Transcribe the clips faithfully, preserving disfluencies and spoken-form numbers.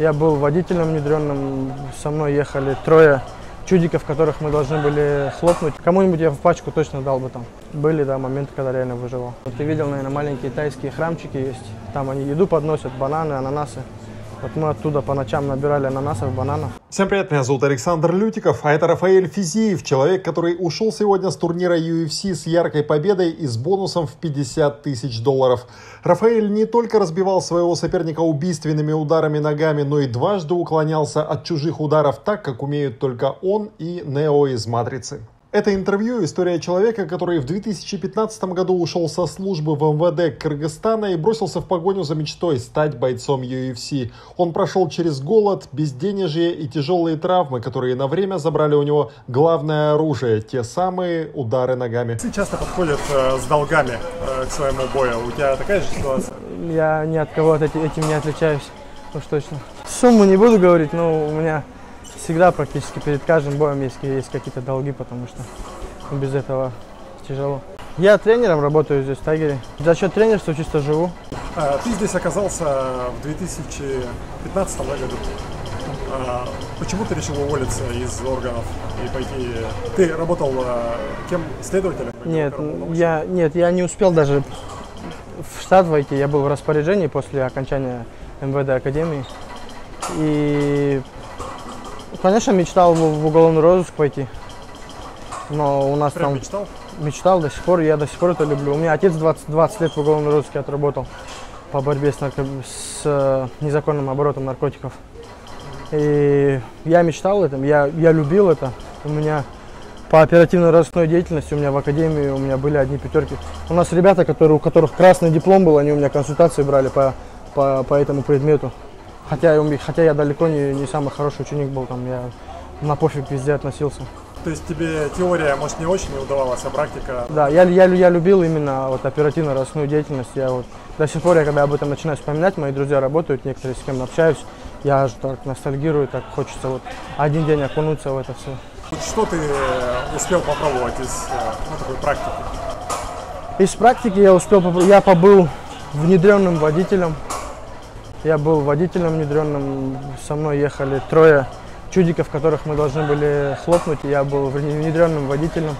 Я был водителем внедренным, со мной ехали трое чудиков, которых мы должны были хлопнуть. Кому-нибудь я в пачку точно дал бы там. Были, да, моменты, когда реально выживал. Вот ты видел, наверное, маленькие тайские храмчики есть. Там они еду подносят, бананы, ананасы. Вот мы оттуда по ночам набирали ананасов, бананов. Всем привет, меня зовут Александр Лютиков, а это Рафаэль Физиев, человек, который ушел сегодня с турнира ю эф си с яркой победой и с бонусом в пятьдесят тысяч долларов. Рафаэль не только разбивал своего соперника убийственными ударами ногами, но и дважды уклонялся от чужих ударов так, как умеют только он и Нео из «Матрицы». Это интервью – история человека, который в две тысячи пятнадцатом году ушел со службы в эм вэ дэ Кыргызстана и бросился в погоню за мечтой стать бойцом ю эф си. Он прошел через голод, безденежье и тяжелые травмы, которые на время забрали у него главное оружие – те самые удары ногами. Все часто подходят э, с долгами э, к своему бою. У тебя такая же ситуация? Я ни от кого от этим, этим не отличаюсь, уж точно. Сумму не буду говорить, но у меня всегда практически перед каждым боем есть, есть какие-то долги, потому что без этого тяжело. Я тренером работаю здесь, в Тайгере. За счет тренерства чисто живу. А, ты здесь оказался в две тысячи пятнадцатом году. А, почему ты решил уволиться из органов и пойти? Ты работал а, кем? Следователем? Нет, я, нет, я не успел даже в штат войти. Я был в распоряжении после окончания эм вэ дэ Академии. И конечно, мечтал в уголовный розыск пойти, но у нас Прям там... мечтал? Мечтал до сих пор, я до сих пор это люблю. У меня отец двадцать, двадцать лет в уголовном розыске отработал по борьбе с, нарко... с э, незаконным оборотом наркотиков. И я мечтал этом, я, я любил это. У меня по оперативно-розыскной деятельности, у меня в академии, у меня были одни пятерки. У нас ребята, которые, у которых красный диплом был, они у меня консультации брали по, по, по этому предмету. Хотя, хотя я далеко не, не самый хороший ученик был, там я на пофиг везде относился. То есть тебе теория, может, не очень удавалась, а практика? Да, я, я, я любил именно вот оперативно-розыскную деятельность. Я вот до сих пор, я когда об этом начинаю вспоминать, мои друзья работают, некоторые с кем общаюсь, я же так ностальгирую, так хочется вот один день окунуться в это все. Что ты успел попробовать из ну, такой практики? Из практики я успел попробовать, я побыл внедренным водителем. Я был водителем внедренным, со мной ехали трое чудиков, которых мы должны были хлопнуть. Я был внедренным водителем.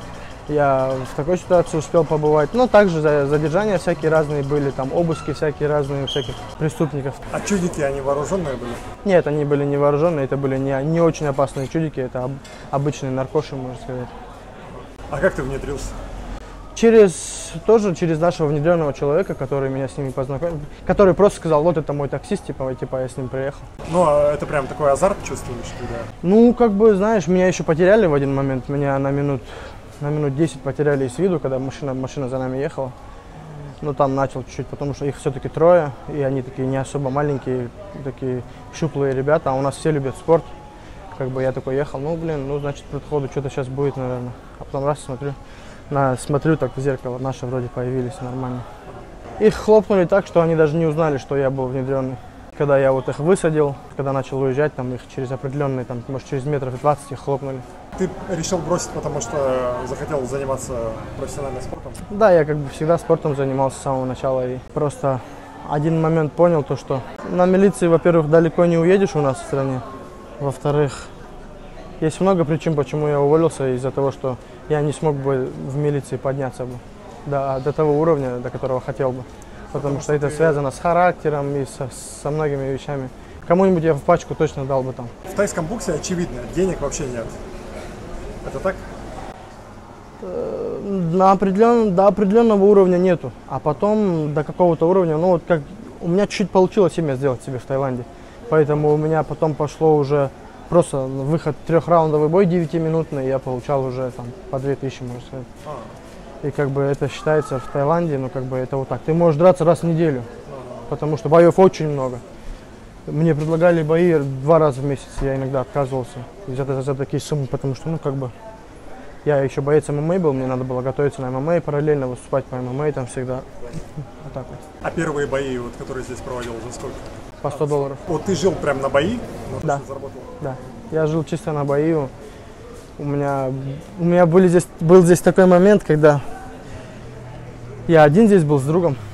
Я в такой ситуации успел побывать. Но также задержания всякие разные были, там обыски всякие разные у всяких преступников. А чудики, они вооруженные были? Нет, они были не вооруженные, это были не, не очень опасные чудики, это об, обычные наркоши, можно сказать. А как ты внедрился? Через, тоже через нашего внедренного человека, который меня с ними познакомил, который просто сказал, вот это мой таксист, типа, типа я с ним приехал. Ну, а это прям такой азарт чувствуешь, когда? Ну, как бы, знаешь, меня еще потеряли в один момент, меня на минут, на минут десять потеряли из виду, когда машина, машина за нами ехала. Ну, там начал чуть-чуть, потому что их все-таки трое, и они такие не особо маленькие, такие щуплые ребята, а у нас все любят спорт. Как бы я такой ехал, ну, блин, ну, значит, по ходу что-то сейчас будет, наверное. А потом раз смотрю. На, смотрю так в зеркало, наши вроде появились нормально. Их хлопнули так, что они даже не узнали, что я был внедренный. Когда я вот их высадил, когда начал уезжать, там их через определенные, там, может, через метров двадцать их хлопнули. Ты решил бросить, потому что захотел заниматься профессиональным спортом? Да, я как бы всегда спортом занимался с самого начала. И просто один момент понял, то, что на милиции, во-первых, далеко не уедешь у нас в стране. Во-вторых, есть много причин, почему я уволился, из-за того, что я не смог бы в милиции подняться бы до, до того уровня, до которого хотел бы. Потому, Потому что, что это ты... связано с характером и со, со многими вещами. Кому-нибудь я в пачку точно дал бы там. В тайском боксе, очевидно, денег вообще нет. Это так? На определен... До определенного уровня нету. А потом до какого-то уровня, ну вот как у меня чуть-чуть получилось имя сделать себе в Таиланде. Поэтому у меня потом пошло уже просто выход трехраундовый бой девятиминутный, я получал уже там по две тысячи, можно сказать. А. И как бы это считается в Таиланде, ну как бы это вот так. Ты можешь драться раз в неделю, а. потому что боев очень много. Мне предлагали бои два раза в месяц, я иногда отказывался за, за, за такие суммы, потому что, ну как бы, я еще боец эм эм а был, мне надо было готовиться на эм эм а, параллельно выступать по эм эм а там всегда. Вот так вот. А первые бои, вот, которые здесь проводил, за сколько? По сто долларов. Вот ты жил прям на бои? На то, да. Что заработал? Да. Я жил чисто на бои. У меня, у меня были здесь, был здесь такой момент, когда я один здесь был с другом.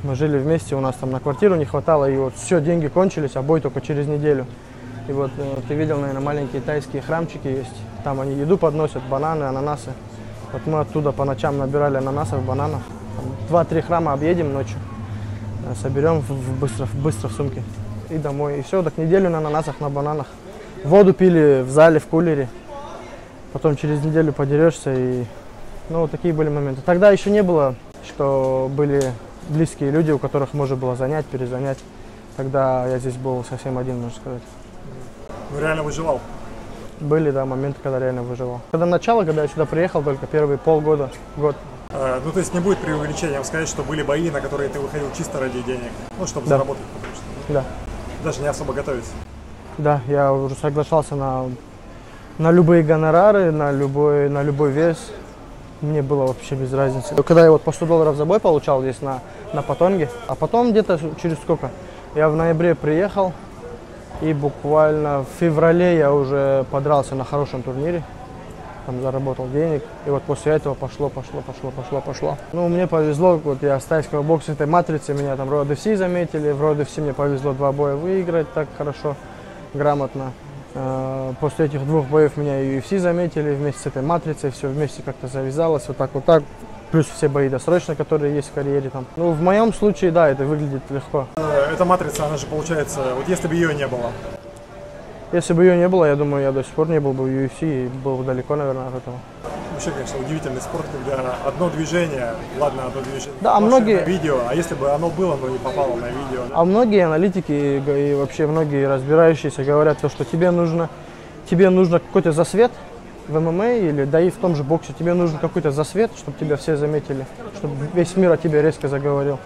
Мы жили вместе, у нас там на квартиру не хватало, и вот все, деньги кончились, а бой только через неделю. И вот ты видел, наверное, маленькие тайские храмчики есть. Там они еду подносят, бананы, ананасы. Вот мы оттуда по ночам набирали ананасов, бананов. Два-три храма объедем ночью, соберем в быстро, быстро в сумке и домой. И все, так неделю на ананасах, на бананах. Воду пили в зале, в кулере. Потом через неделю подерешься. И... Ну, вот такие были моменты. Тогда еще не было, что были близкие люди, у которых можно было занять, перезанять. Тогда я здесь был совсем один, можно сказать. Ну, реально выживал? Были, да, моменты, когда реально выживал. Когда начало, когда я сюда приехал, только первые полгода, год. А, ну, то есть не будет преувеличением сказать, что были бои, на которые ты выходил чисто ради денег, ну, чтобы да. заработать, потому что, ну, да. даже не особо готовиться. Да, я уже соглашался на, на любые гонорары, на любой, на любой вес. Мне было вообще без разницы. Когда я вот по сто долларов за бой получал здесь на, на Патонге, а потом где-то через сколько? Я в ноябре приехал, и буквально в феврале я уже подрался на хорошем турнире. Там заработал денег, и вот после этого пошло, пошло, пошло, пошло, пошло. Ну, мне повезло, вот я с тайского бокса, этой матрицы, меня там в Road эф си заметили, в Road эф си мне повезло два боя выиграть так хорошо, грамотно. После этих двух боев меня и ю эф си заметили, вместе с этой матрицей, все вместе как-то завязалось, вот так вот так. Плюс все бои досрочно, которые есть в карьере там. Ну, в моем случае, да, это выглядит легко. Эта матрица, она же получается, вот если бы ее не было. Если бы ее не было, я думаю, я до сих пор не был бы в ю эф си и был бы далеко, наверное, от этого. Вообще, конечно, удивительный спорт, когда одно движение, ладно, одно движение, да, а многие... на видео, а если бы оно было, но не попало на видео. Да? А многие аналитики и вообще многие разбирающиеся говорят, то, что тебе нужно, тебе нужно какой-то засвет в эм эм а или да и в том же боксе, тебе нужен какой-то засвет, чтобы тебя все заметили, чтобы весь мир о тебе резко заговорил.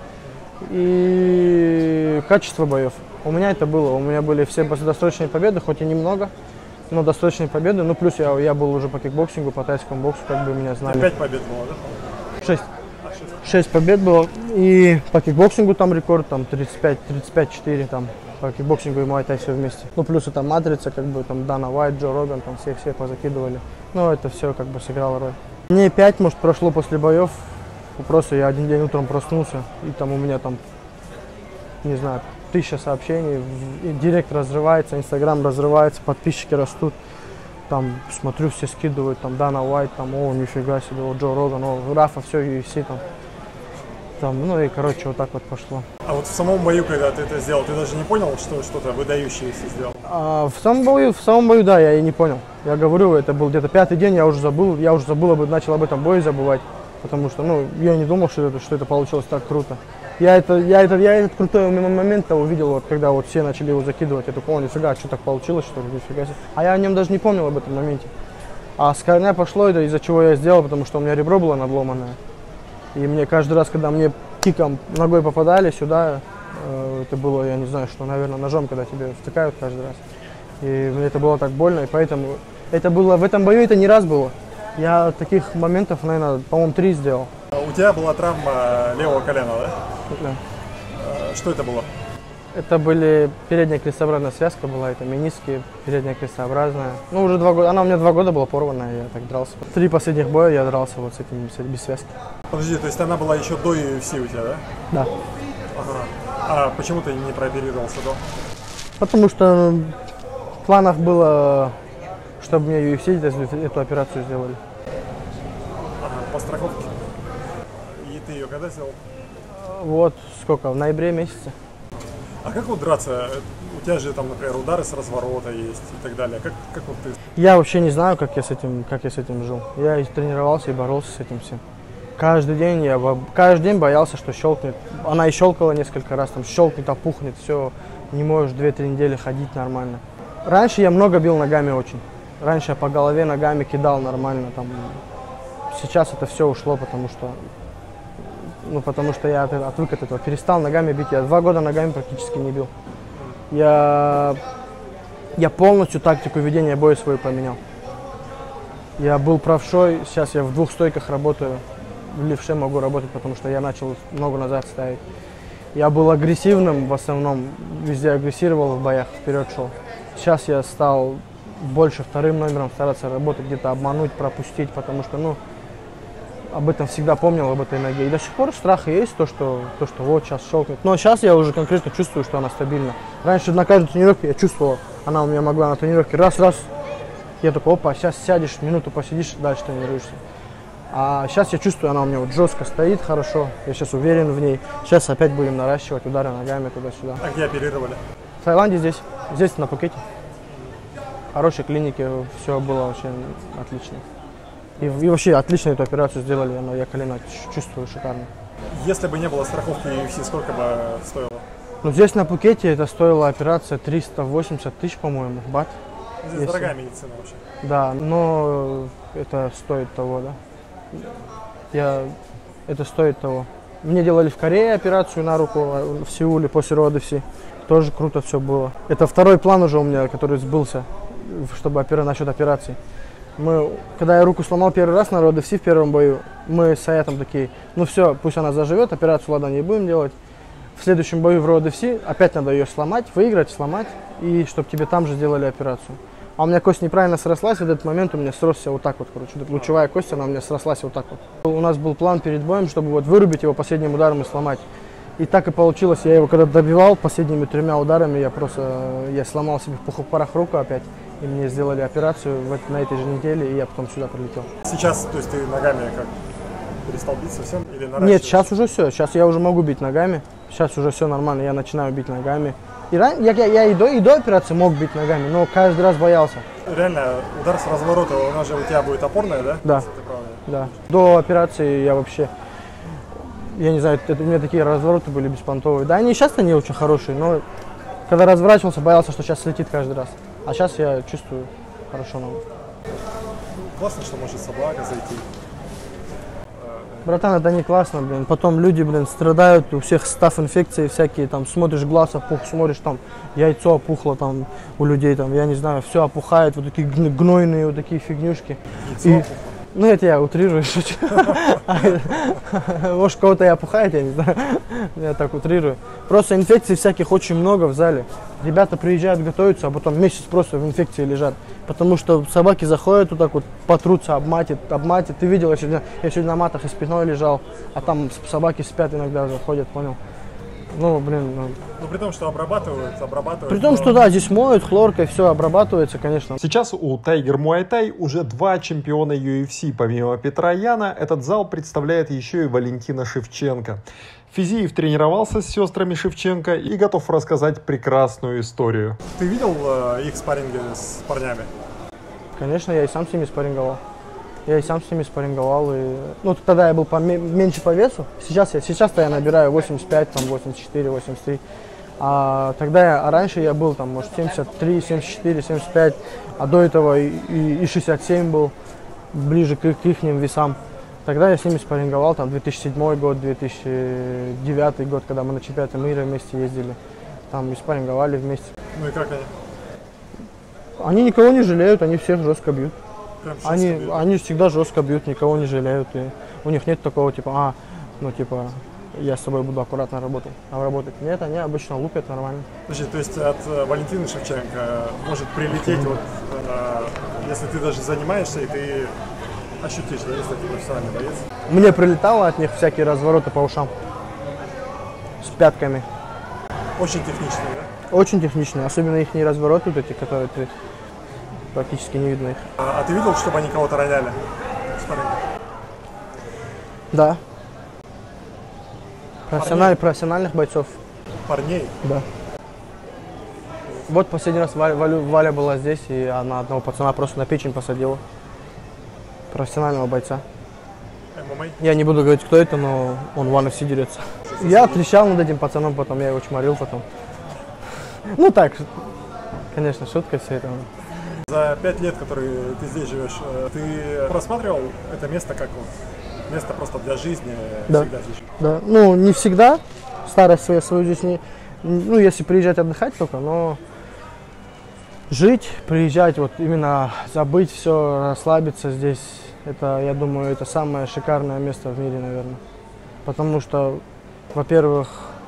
И качество боев. У меня это было, у меня были все досрочные победы, хоть и немного, но досрочные победы. Ну плюс я, я был уже по кикбоксингу, по тайскому боксу, как бы меня знали. Пять побед было, да? Шесть. А, шесть. Шесть побед было. И по кикбоксингу там рекорд, там тридцать пять тридцать пять четыре, там по кикбоксингу и муай-тай все вместе. Ну плюс это матрица, как бы там Дана Уайт, Джо Роган, там все все позакидывали. Ну это все как бы сыграло роль. Мне пять, может, прошло после боев. Просто я один день утром проснулся, и там у меня там, не знаю, тысяча сообщений, и директ разрывается, инстаграм разрывается, подписчики растут. Там смотрю, все скидывают, там Дана Уайт, там, о, нифига себе, о, Джо Роган, о, Рафа, все, ю эф си там. Там, ну и, короче, вот так вот пошло. А вот в самом бою, когда ты это сделал, ты даже не понял, что что-то выдающееся сделал? А, в самом бою, в самом бою, да, я и не понял. Я говорю, это был где-то пятый день, я уже забыл, я уже забыл, начал об этом бою забывать. Потому что, ну, я не думал, что это, что это получилось так круто. Я, это, я, это, я этот крутой момент увидел, вот, когда вот все начали его закидывать. Я такой, о, нифига, что так получилось, что ли, нифига себе. А я о нем даже не помнил об этом моменте. А с корня пошло это, из-за чего я сделал, потому что у меня ребро было надломанное. И мне каждый раз, когда мне киком ногой попадали сюда, э, это было, я не знаю, что, наверное, ножом, когда тебе втыкают каждый раз. И мне это было так больно, и поэтому это было, в этом бою это не раз было. Я таких моментов, наверное, по-моему, три сделал. У тебя была травма левого колена, да? Да. Что это было? Это были передняя крестообразная связка была, это мениски, передняя крестообразная. Ну, уже два года, она у меня два года была порванная, я так дрался. Три последних боя я дрался вот с этим, без связки. Подожди, то есть она была еще до ю эф си у тебя, да? Да. Ага. А почему ты не прооперировался до? Потому что в планах было, чтобы мне ю эф си эту операцию сделали. Ага, по страховке. И ты ее когда сделал? Вот, сколько, в ноябре месяце. А как вот драться? У тебя же там, например, удары с разворота есть и так далее. Как, как вот ты? Я вообще не знаю, как я с этим, как я с этим жил. Я и тренировался и боролся с этим всем. Каждый день я каждый день боялся, что щелкнет. Она и щелкала несколько раз, там щелкнет, опухнет, все, не можешь две-три недели ходить нормально. Раньше я много бил ногами очень. Раньше я по голове ногами кидал нормально. Там. Сейчас это все ушло, потому что, ну, потому что я отвык от этого. Перестал ногами бить. Я два года ногами практически не бил. Я, я полностью тактику ведения боя свою поменял. Я был правшой, сейчас я в двух стойках работаю. В левше могу работать, потому что я начал ногу назад ставить. Я был агрессивным в основном, везде агрессировал в боях, вперед шел. Сейчас я стал больше вторым номером стараться работать, где-то обмануть, пропустить, потому что, ну, об этом всегда помнил, об этой ноге. И до сих пор страх есть, то, что, то, что вот сейчас щелкнет. Но сейчас я уже конкретно чувствую, что она стабильна. Раньше на каждой тренировке я чувствовал, она у меня могла на тренировке раз-раз. Я такой, опа, сейчас сядешь, минуту посидишь, дальше тренируешься. А сейчас я чувствую, она у меня вот жестко стоит, хорошо. Я сейчас уверен в ней. Сейчас опять будем наращивать удары ногами туда-сюда. А где оперировали? В Таиланде здесь, здесь на Пхукете. В хорошей клинике, все было вообще отлично. И, и вообще отлично эту операцию сделали, но я колено чувствую шикарно. Если бы не было страховки ю эф си, сколько бы стоило? Ну здесь на Пхукете это стоила операция триста восемьдесят тысяч, по-моему, бат. Здесь Если... дорогая медицина вообще. Да, но это стоит того, да. Я... Это стоит того. Мне делали в Корее операцию на руку, в Сеуле после рода все. Тоже круто все было. Это второй план уже у меня, который сбылся, чтобы опера... насчет операции. Мы, когда я руку сломал первый раз на роды в первом бою, мы с Аятом такие, ну все, пусть она заживет, операцию ладно не будем делать. В следующем бою в роды опять надо ее сломать, выиграть, сломать, и чтобы тебе там же сделали операцию. А у меня кость неправильно срослась, в этот момент у меня сросся вот так вот, короче, лучевая кость, она у меня срослась вот так вот. У нас был план перед боем, чтобы вот вырубить его последним ударом и сломать. И так и получилось, я его когда добивал последними тремя ударами, я просто, я сломал себе в пух-парах руку опять. И мне сделали операцию в, на этой же неделе, и я потом сюда прилетел. Сейчас, то есть ты ногами как перестал бить совсем или наращиваешь? Нет, сейчас уже все. Сейчас я уже могу бить ногами. Сейчас уже все нормально, я начинаю бить ногами. И ран... я, я, я и, до, и до операции мог бить ногами, но каждый раз боялся. Реально, удар с разворота, у нас же у тебя будет опорная, да? Да. Да. До операции я вообще, я не знаю, это, у меня такие развороты были беспонтовые. Да, они сейчас они очень хорошие, но когда разворачивался, боялся, что сейчас слетит каждый раз. А сейчас я чувствую хорошо ногу. Классно, что может собака зайти. Братан, это не классно, блин. Потом люди, блин, страдают, у всех стаф-инфекции всякие, там, смотришь, глаз опух, смотришь, там, яйцо опухло, там, у людей, там, я не знаю, все опухает, вот такие гнойные, вот такие фигнюшки. Яйцо И... опухло. Ну, это я утрирую, шучу. Может, кого-то и опухает, я не знаю. Я так утрирую. Просто инфекций всяких очень много в зале. Ребята приезжают, готовятся, а потом месяц просто в инфекции лежат. Потому что собаки заходят, вот так вот потрутся, обматят, обматят. Ты видел, я сегодня, я сегодня на матах и спиной лежал, а там собаки спят иногда, заходят, понял? Ну, блин, ну. Ну, при том, что обрабатывают, обрабатывают. При том, но... что да, здесь моют хлоркой, все обрабатывается, конечно. Сейчас у Tiger Muay Thai уже два чемпиона ю эф си. Помимо Петра Яна, этот зал представляет еще и Валентина Шевченко. Физиев тренировался с сестрами Шевченко и готов рассказать прекрасную историю. Ты видел э, их спарринги с парнями? Конечно, я и сам с ними спарринговал. Я и сам с ними спарринговал. И... Ну, тогда я был меньше по весу. Сейчас я, сейчас-то я набираю восемьдесят пять, там, восемьдесят четыре, восемьдесят три. А тогда я, а раньше я был, там, может, семьдесят три, семьдесят четыре, семьдесят пять. А до этого и, и, и шестьдесят семь был, ближе к, к их весам. Тогда я с ними спарринговал, там, две тысячи седьмой год, две тысячи девятый год, когда мы на чемпионаты мира вместе ездили. Там и спарринговали вместе. Ну и как они? Они никого не жалеют, они всех жестко бьют. Они, бьют. они всегда жестко бьют, никого не жалеют. И у них нет такого типа, а, ну типа, я с тобой буду аккуратно работать. А работать нет, они обычно лупят нормально. Значит, то есть от э, Валентины Шевченко может прилететь, вот, э, если ты даже занимаешься, и ты ощутишь, да, если ты профессиональный боец. Мне прилетало от них всякие развороты по ушам. С пятками. Очень техничные, да? Очень техничные, особенно их развороты, вот эти, которые ты практически не видно их. А, а ты видел, чтобы они кого-то роняли? Да. Профессиональ, профессиональных бойцов. Парней? Да. Вот последний раз Валя, Валя, Валя была здесь, и она одного пацана просто на печень посадила. Профессионального бойца. эм эм а? Я не буду говорить, кто это, но он в One эф си дерется. Я трещал над этим пацаном, потом я его чморил потом. Ну так, конечно, шутка все это. За пять лет, которые ты здесь живешь, ты просматривал это место как вот место просто для жизни? Да. Всегда здесь? Да. Ну, не всегда. Старость свою, свою здесь не... Ну, если приезжать отдыхать только, но жить, приезжать, вот именно забыть все, расслабиться здесь, это, я думаю, это самое шикарное место в мире, наверное. Потому что, во-первых,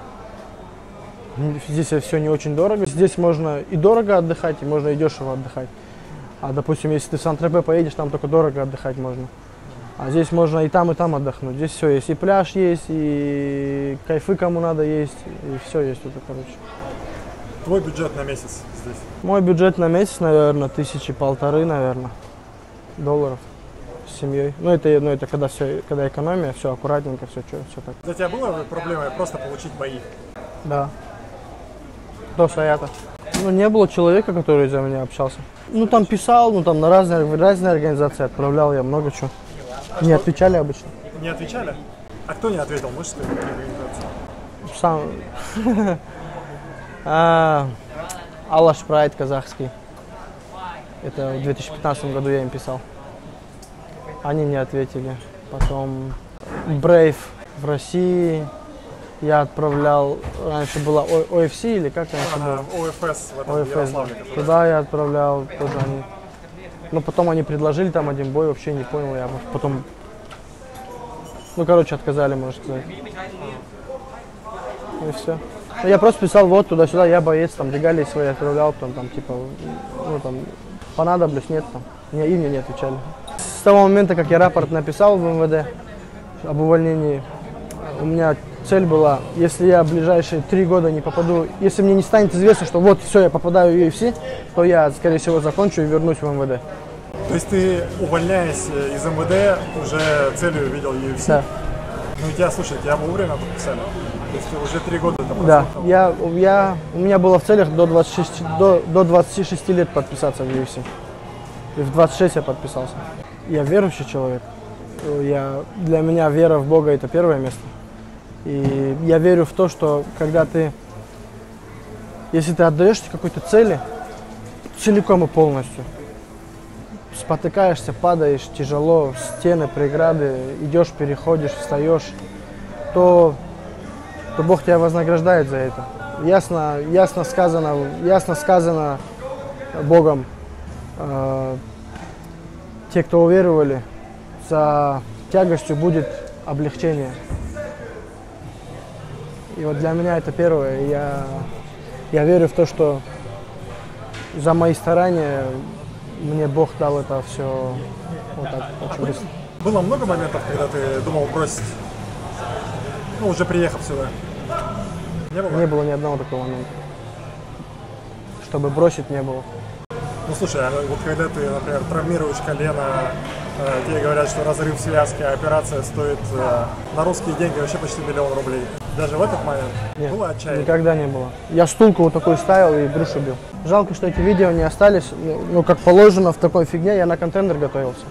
здесь все не очень дорого. Здесь можно и дорого отдыхать, и можно и дешево отдыхать. А, допустим, если ты в Сан-Тропе поедешь, там только дорого отдыхать можно. А здесь можно и там, и там отдохнуть. Здесь все есть. И пляж есть, и кайфы кому надо есть, и все есть тут, короче. Твой бюджет на месяц здесь? Мой бюджет на месяц, наверное, тысячи полторы, наверное, долларов с семьей. Ну это, ну, это когда все, когда экономия, все аккуратненько, все, все, все так. Для тебя была проблема просто получить бои? Да. До Саята. Ну, не было человека, который за меня общался. Ну, там писал, ну, там на разные, в разные организации отправлял я много чего. А Не что? отвечали обычно. Не отвечали? А кто не ответил? Можешь сказать, какие организации? Сам... а, Алаш Прайд казахский. Это в две тысячи пятнадцатом году я им писал. Они не ответили. Потом Brave в России. Я отправлял, раньше была о эф си или как раньше Ага, было? о эф эс в этом о эф эс, Ярославле. который- Туда я отправлял, тоже они. Но потом они предложили там один бой, вообще не понял, я потом, ну короче, отказали, можно сказать. И все. Ну, я просто писал вот туда-сюда, я боец, там регалии свои отправлял, потом там типа, ну там, понадоблюсь, нет там, мне и мне не отвечали. С того момента, как я рапорт написал в эм вэ дэ об увольнении, у меня цель была, если я в ближайшие три года не попаду, если мне не станет известно, что вот все, я попадаю в ю эф си, то я, скорее всего, закончу и вернусь в эм вэ дэ. То есть ты, увольняясь из эм вэ дэ, уже целью видел ю эф си? Да. Ну и тебя, слушай, тебя вовремя подписали? То есть ты уже три года это прошло? Да, я, я, у меня было в целях до двадцати шести, до, до двадцати шести лет подписаться в ю эф си. И в двадцать шесть я подписался. Я верующий человек. Я, для меня вера в Бога – это первое место. И я верю в то, что когда ты, если ты отдаешься какой-то цели, целиком и полностью, спотыкаешься, падаешь, тяжело, стены, преграды, идешь, переходишь, встаешь, то, то Бог тебя вознаграждает за это. Ясно, ясно сказано, ясно сказано Богом, э, те, кто уверовали, за тягостью будет облегчение. И вот для меня это первое. Я, я верю в то, что за мои старания мне Бог дал это все вот так очень быстро. Было много моментов, когда ты думал бросить, ну, уже приехав сюда? Не было? Не было ни одного такого момента. Чтобы бросить, не было. Ну, слушай, а вот когда ты, например, травмируешь колено, э, тебе говорят, что разрыв связки, а операция стоит э, на русские деньги вообще почти миллион рублей. Даже в этот момент Нет, было отчаяние? никогда не было. Я стулку вот такой ставил и грушу бил. Жалко, что эти видео не остались. Ну, ну, как положено в такой фигне, я на контендер готовился.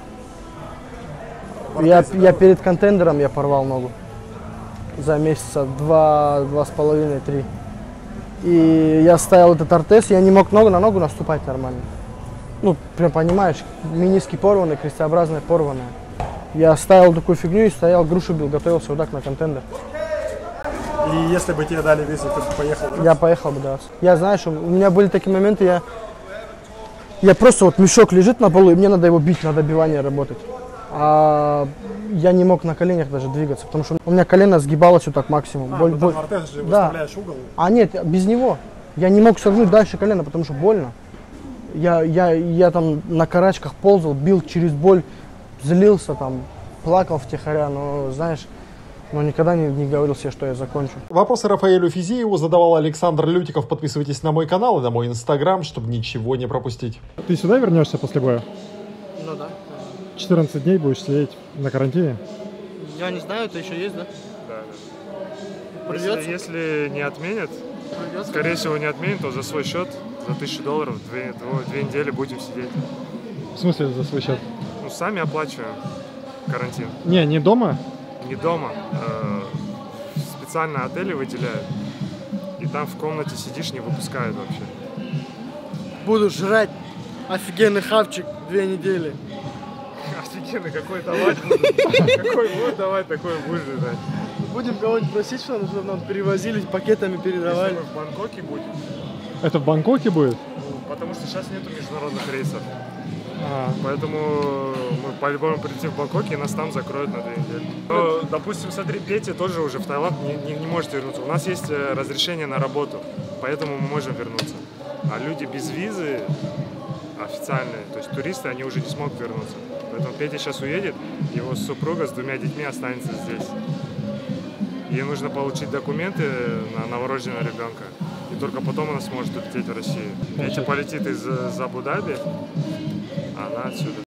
Я, я перед контендером я порвал ногу. За месяца два, два с половиной, три. И я ставил этот ортез, я не мог ногу на ногу наступать нормально. Ну, прям понимаешь, мениски порваны, крестообразные порваны. Я ставил такую фигню и стоял, грушу бил, готовился вот так на контендер. И если бы тебе дали визу, ты бы поехал? Да? Я поехал бы, да. Я знаю, что у меня были такие моменты, я, я просто вот мешок лежит на полу, и мне надо его бить, надо добивание работать. А я не мог на коленях даже двигаться, потому что у меня колено сгибалось вот так максимум. А, боль, ну боль. там ортез же Да. выставляешь угол. А нет, без него. Я не мог согнуть дальше колено, потому что больно. Я, я, я там на карачках ползал, бил через боль, злился там, плакал втихаря, но знаешь, но никогда не, не говорил себе, что я закончу. Вопросы Рафаэлю Физееву задавал Александр Лютиков. Подписывайтесь на мой канал и на мой инстаграм, чтобы ничего не пропустить. Ты сюда вернешься после боя? Ну да. четырнадцать дней будешь сидеть на карантине? Я не знаю, это еще есть, да? Да, да. Придется? Если, если не отменят, Придется. скорее всего не отменят, то за свой счет, за тысячу долларов, две, дво- две недели будем сидеть. В смысле за свой счет? Ну, сами оплачиваем карантин. Не, не дома? Не дома, э, специально отели выделяют. И там в комнате сидишь, не выпускают вообще. Буду жрать офигенный хавчик две недели. Офигенно, какой давать буду. Какой будет давать, такой будешь ждать. Будем кого-нибудь просить, чтобы нам перевозили, пакетами Если передавали. мы в Бангкоке будем, Это в Бангкоке будет? ну, потому что сейчас нету международных рейсов. А, Поэтому мы по-любому прилетим в Бангкок и нас там закроют на две недели. Но, допустим, смотри, Петя тоже уже в Таиланд не, не, не может вернуться. У нас есть э, разрешение на работу, поэтому мы можем вернуться. А люди без визы, официальные. То есть туристы, они уже не смогут вернуться. Поэтому Петя сейчас уедет, его супруга с двумя детьми останется здесь. Ей нужно получить документы на новорожденного ребенка. И только потом она сможет улететь в Россию. Петя полетит из, из Абу-Даби, а она отсюда.